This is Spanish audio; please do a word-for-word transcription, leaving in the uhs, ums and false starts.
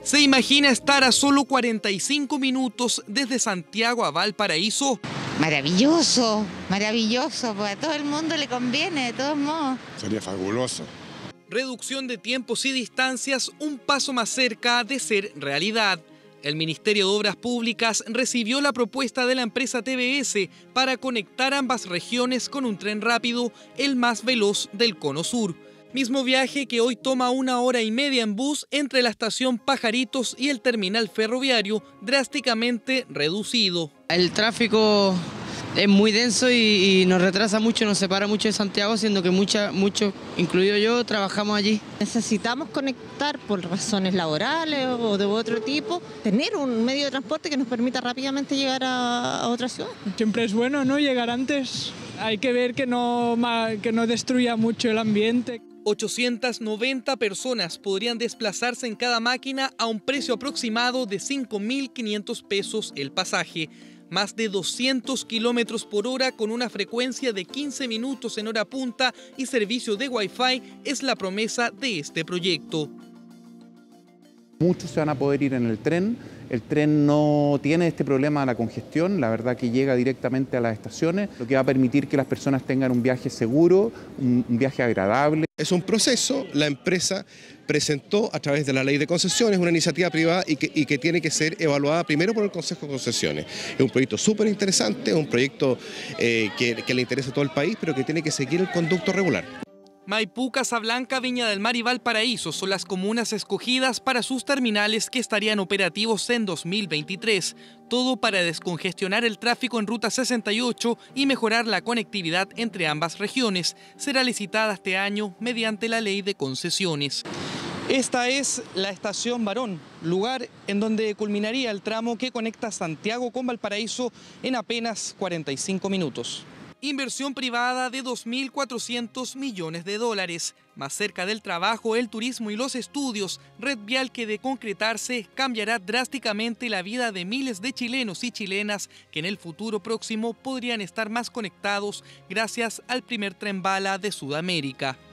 ¿Se imagina estar a solo cuarenta y cinco minutos desde Santiago a Valparaíso? Maravilloso, maravilloso, pues a todo el mundo le conviene, de todos modos. Sería fabuloso. Reducción de tiempos y distancias, un paso más cerca de ser realidad. El Ministerio de Obras Públicas recibió la propuesta de la empresa T V S para conectar ambas regiones con un tren rápido, el más veloz del Cono Sur. Mismo viaje que hoy toma una hora y media en bus entre la estación Pajaritos y el terminal ferroviario, drásticamente reducido. El tráfico es muy denso y, y nos retrasa mucho, nos separa mucho de Santiago, siendo que mucha, muchos, incluido yo, trabajamos allí. Necesitamos conectar por razones laborales o de otro tipo, tener un medio de transporte que nos permita rápidamente llegar a, a otra ciudad. Siempre es bueno, ¿no?, llegar antes. Hay que ver que no, que no destruya mucho el ambiente. ochocientas noventa personas podrían desplazarse en cada máquina a un precio aproximado de cinco mil quinientos pesos el pasaje. Más de doscientos kilómetros por hora con una frecuencia de quince minutos en hora punta y servicio de Wi-Fi es la promesa de este proyecto. Muchos se van a poder ir en el tren. El tren no tiene este problema de la congestión, la verdad que llega directamente a las estaciones, lo que va a permitir que las personas tengan un viaje seguro, un, un viaje agradable. Es un proceso, la empresa presentó a través de la ley de concesiones una iniciativa privada y que, y que tiene que ser evaluada primero por el Consejo de Concesiones. Es un proyecto súper interesante, un proyecto eh, que, que le interesa a todo el país, pero que tiene que seguir el conducto regular. Maipú, Casablanca, Viña del Mar y Valparaíso son las comunas escogidas para sus terminales que estarían operativos en dos mil veintitrés. Todo para descongestionar el tráfico en Ruta sesenta y ocho y mejorar la conectividad entre ambas regiones. Será licitada este año mediante la ley de concesiones. Esta es la estación Barón, lugar en donde culminaría el tramo que conecta Santiago con Valparaíso en apenas cuarenta y cinco minutos. Inversión privada de dos mil cuatrocientos millones de dólares. Más cerca del trabajo, el turismo y los estudios, red vial que de concretarse cambiará drásticamente la vida de miles de chilenos y chilenas que en el futuro próximo podrían estar más conectados gracias al primer tren bala de Sudamérica.